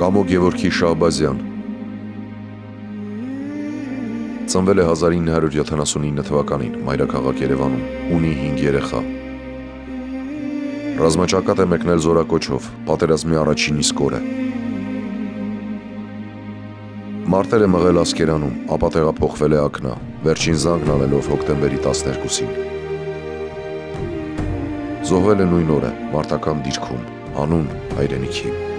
Ամո Գևորգի Շահբազյան ծնվել է 1979 թվականին մայրաքաղաք Երևանում, ունի 5 երեխա։ Ռազմաճակատ է մեկնել զորակոչով, պատերազմի առաջին իսկ օրը։ Մարտեր է մղել Ասկերանում, ապա տեղափոխվել է Ակնա, վերջին զանգն անելով հոկտեմբերի 12-ին։ Զոհվել է նույն օրը, մարտական դիրքում, անուն հայրենիքի։